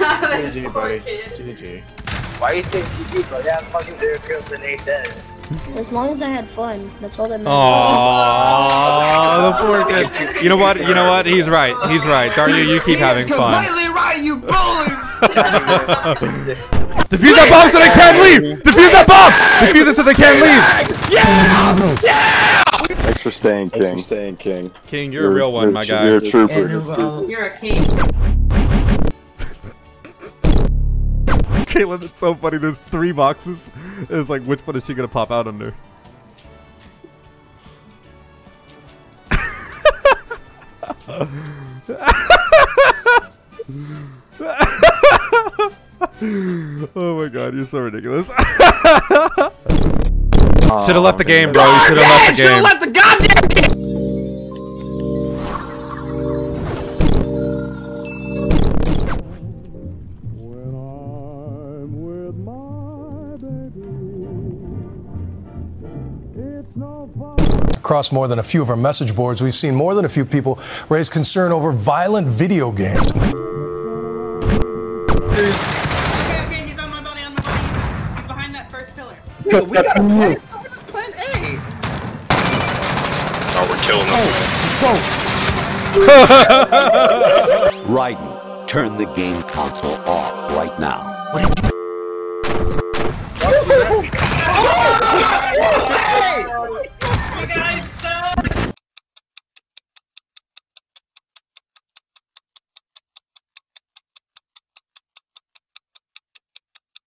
GG, buddy. GG. Why you think GG, bro? Yeah, I'm fucking there kills and 8 dead. As long as I had fun, that's all that matters. Aww, the poor kid. You know what? You know what? He's right. He's right. Daryu, you keep having fun. Completely right, you bully! Defuse that bomb so they can't leave! Defuse that bomb! Defuse it so they can't leave! Yeah! Yeah! Thanks for staying, King. Thanks for staying, King. King, you're a real one, my guy. You're a trooper. You're a king. Caitlin, it's so funny. There's 3 boxes. It's like, which one is she gonna pop out under? Oh my god, you're so ridiculous. Should've left the game, bro. You should've left the game. Should've left the goddamn game! Across more than a few of our message boards, we've seen more than a few people raise concern over violent video games. Okay, he's on my body, He's behind that first pillar. Yo, we got a plan. We're just plan A. Oh, we're killing them. Raiden, turn the game console off right now. What did you